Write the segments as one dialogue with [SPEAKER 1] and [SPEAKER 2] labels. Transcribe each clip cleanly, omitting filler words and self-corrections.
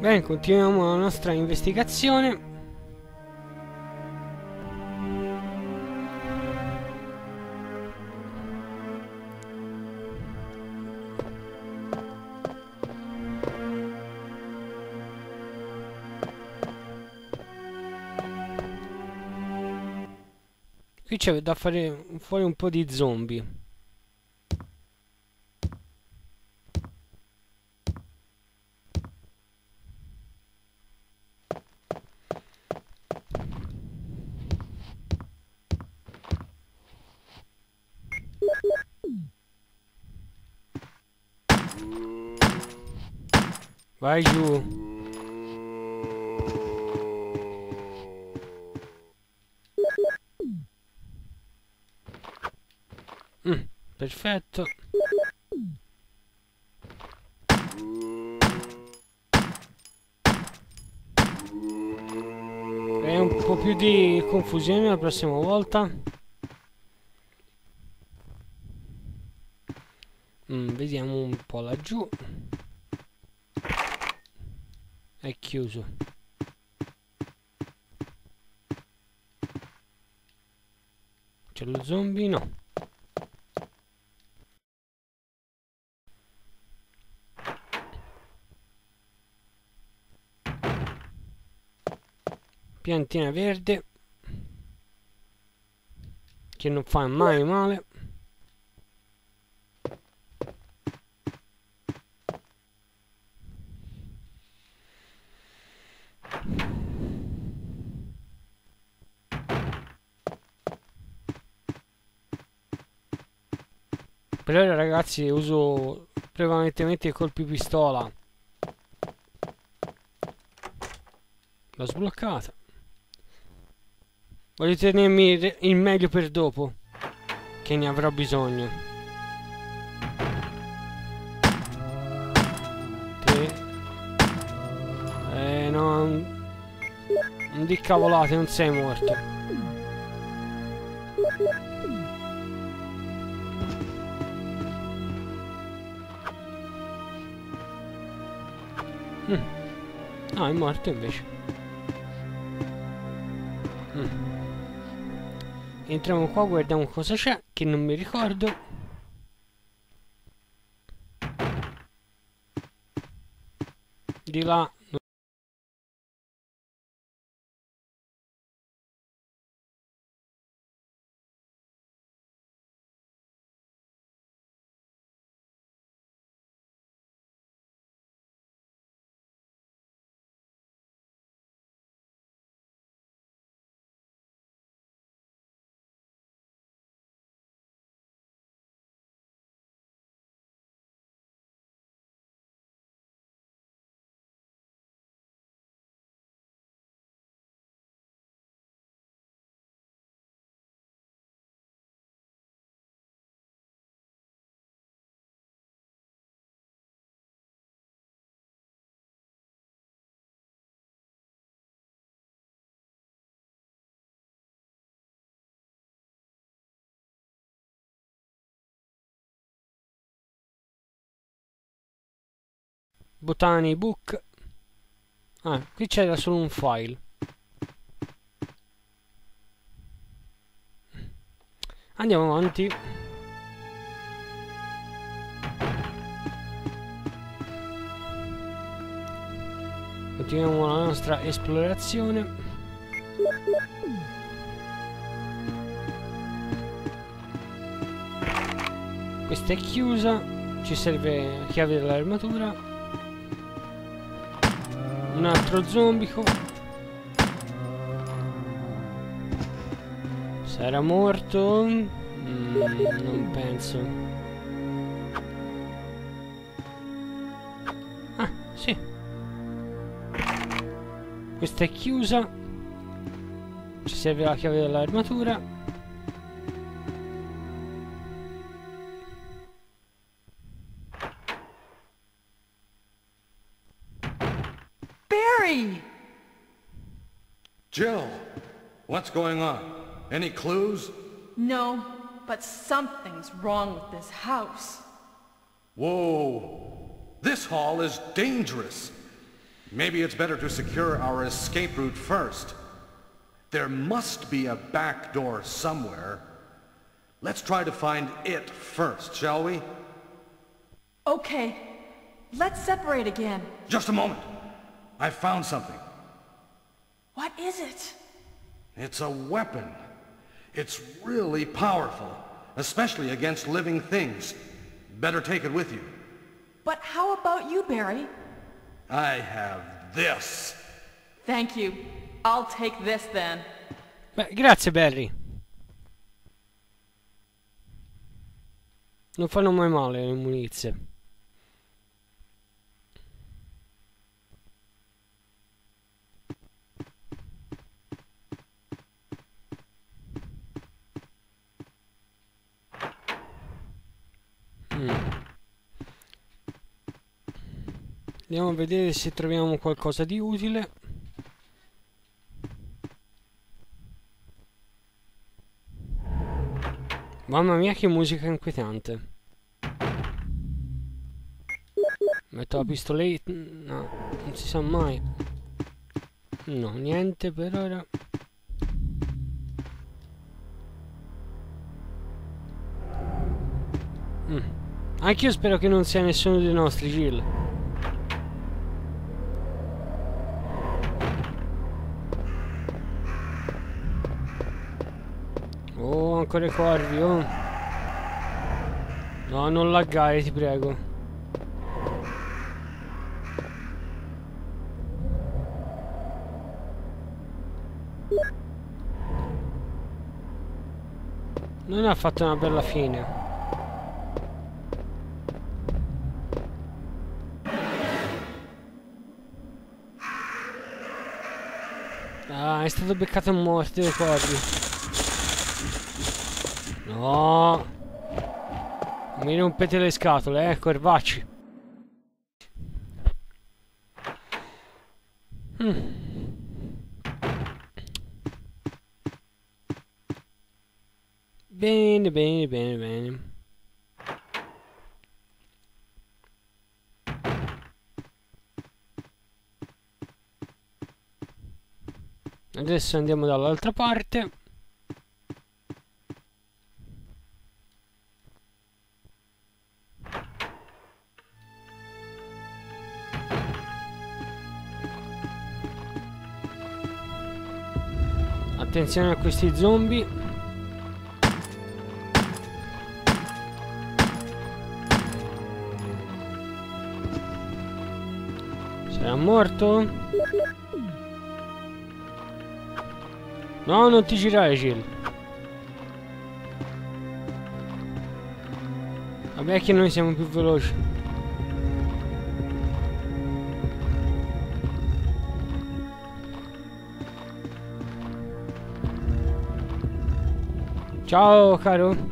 [SPEAKER 1] Bene, continuiamo la nostra investigazione. Qui c'è da fare fuori un po' di zombie. Vai giù. Perfetto. E un po' più di confusione la prossima volta. Vediamo un po' laggiù. È chiuso. C'è lo zombie? No. Piantina verde che non fa mai male. Per ora ragazzi uso prevalentemente i colpi pistola. L'ho sbloccata. Voglio tenermi il meglio per dopo, che ne avrò bisogno. No, non di cavolate, non sei morto. No, è morto invece. Entriamo qua, guardiamo cosa c'è, che non mi ricordo. Di là. Botany Book. Ah, qui c'era solo un file. Andiamo avanti. Continuiamo la nostra esplorazione. Questa è chiusa. Ci serve la chiave dell'armatura. Un altro zombico. Sarà morto? Non penso. Ah, sì. Questa è chiusa. Ci serve la chiave dell'armatura.
[SPEAKER 2] Barry!
[SPEAKER 3] Jill, what's going on? Any clues?
[SPEAKER 2] No, but something's wrong with this house.
[SPEAKER 3] Whoa, this hall is dangerous. Maybe it's better to secure our escape route first. There must be a back door somewhere. Let's try to find it first, shall we?
[SPEAKER 2] Okay, let's separate again.
[SPEAKER 3] Just a moment. I found something.
[SPEAKER 2] What is it?
[SPEAKER 3] It's a weapon. It's really powerful, especially against living things. Better take it with you.
[SPEAKER 2] But how about you, Barry?
[SPEAKER 3] I have this.
[SPEAKER 2] Thank you. I'll take this then.
[SPEAKER 1] Beh, grazie Barry. Non fanno mai male le munizie. Andiamo a vedere se troviamo qualcosa di utile. Mamma mia che musica inquietante. Metto la pistoletta. No, non si sa mai. No, niente per ora. Anch'io spero che non sia nessuno dei nostri, Jill. Oh, ancora i corvi, oh. No, non laggare, ti prego. Non ha fatto una bella fine. Ah, è stato beccato morto dai corvi. No, mi rompete le scatole, corvacci. Bene, bene, bene, bene. Adesso andiamo dall'altra parte. Attenzione a questi zombie. Sarà morto? No, non ti girare, Jill. Vabbè che noi siamo più veloci. Ciao, caro.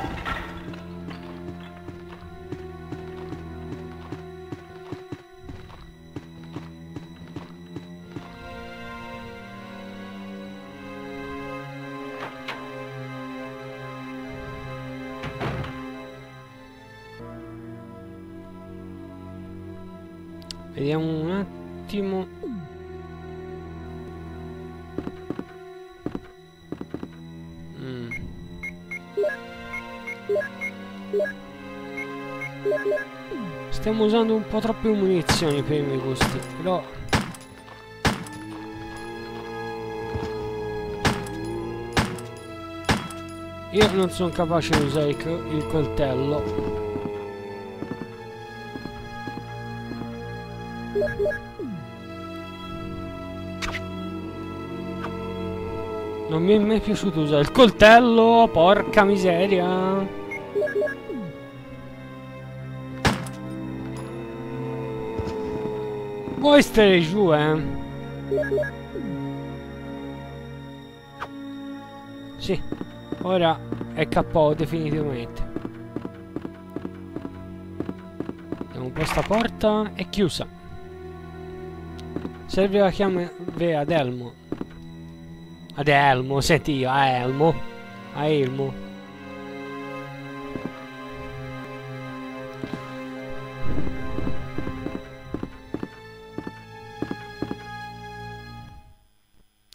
[SPEAKER 1] Vediamo un attimo. Stiamo usando un po' troppe munizioni per i miei gusti, però io non sono capace di usare il coltello. Non mi è mai piaciuto usare il coltello, porca miseria. Vuoi stare giù, Sì, ora è KO definitivamente. Vediamo un po' sta porta, è chiusa. Serve la chiave ad Elmo. Ad Elmo, senti io, a Elmo. A Elmo.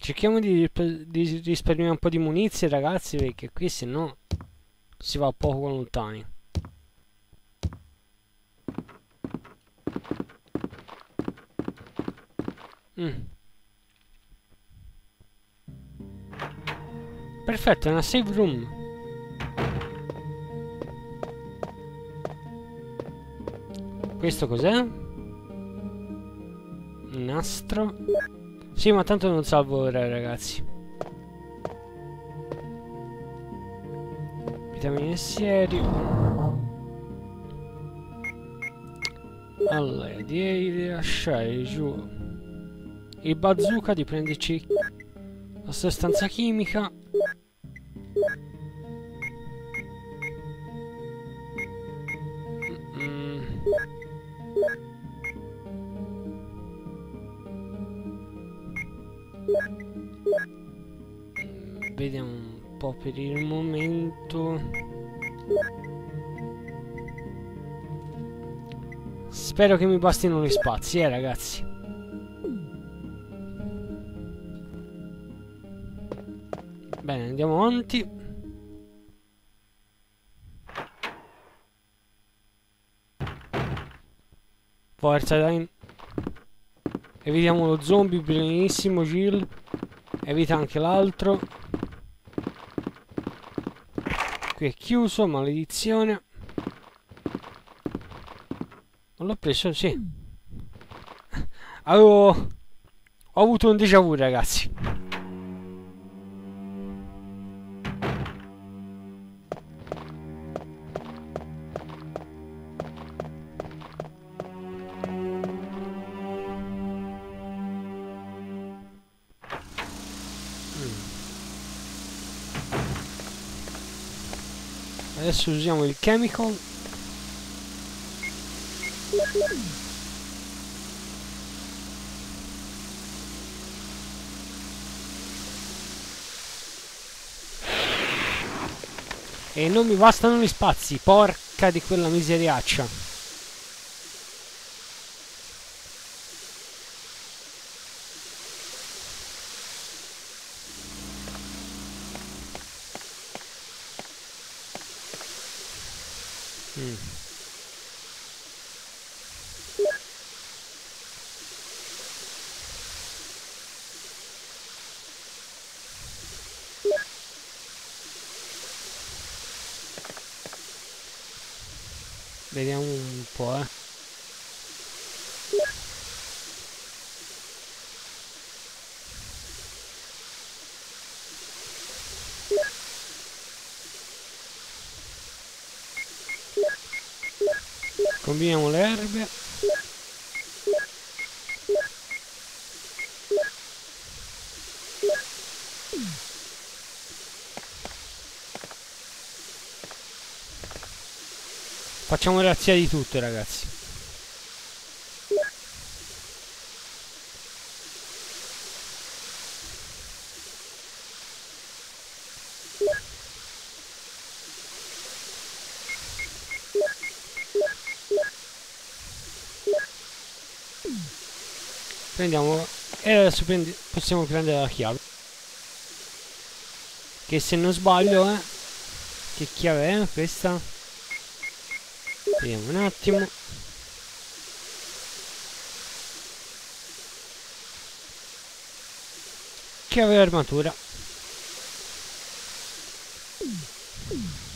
[SPEAKER 1] Cerchiamo di risparmiare un po' di munizie, ragazzi, perché qui se no si va poco lontani. Perfetto, è una save room. Questo cos'è? Un nastro. Sì, ma tanto non salvo ora, ragazzi. Vitamine sieri. Allora, direi di lasciare giù il bazooka, di prenderci la sostanza chimica. Vediamo un po' per il momento. Spero che mi bastino gli spazi, ragazzi. Bene, andiamo avanti. Forza, dai. Evitiamo lo zombie, benissimo, Jill. Evita anche l'altro. Qui è chiuso, maledizione. Non l'ho preso, sì. Ho avuto un déjà vu, ragazzi. Adesso usiamo il chemical. E non mi bastano gli spazi, porca di quella miseriaccia. Vediamo un po', Combiniamo le erbe. Facciamo razzia di tutto, ragazzi. Prendiamo e adesso possiamo prendere la chiave. Che se non sbaglio che chiave è questa? Vediamo un attimo. Chiave armatura.